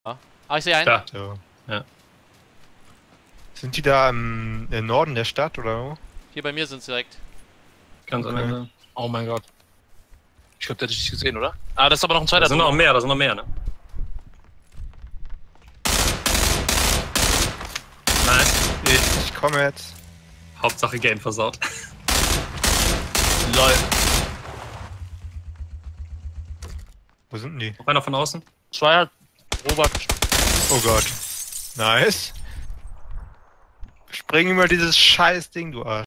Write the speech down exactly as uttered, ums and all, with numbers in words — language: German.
Ah, ich sehe einen. Da. So. Ja. Sind die da im, im Norden der Stadt oder wo? Hier bei mir sind sie direkt. Ganz am Okay. Ende. Oh mein Gott. Ich glaube, der hat dich nicht gesehen, oder? Ah, das ist aber noch ein zweiter. Da sind noch mehr, da sind noch mehr, ne? Nice. Ich, ich komme jetzt. Hauptsache Game versaut. Lol. Wo sind denn die? Noch einer von außen? Zwei hat Robert. Oh Gott. Nice. Spring über dieses scheiß Ding, du Arsch.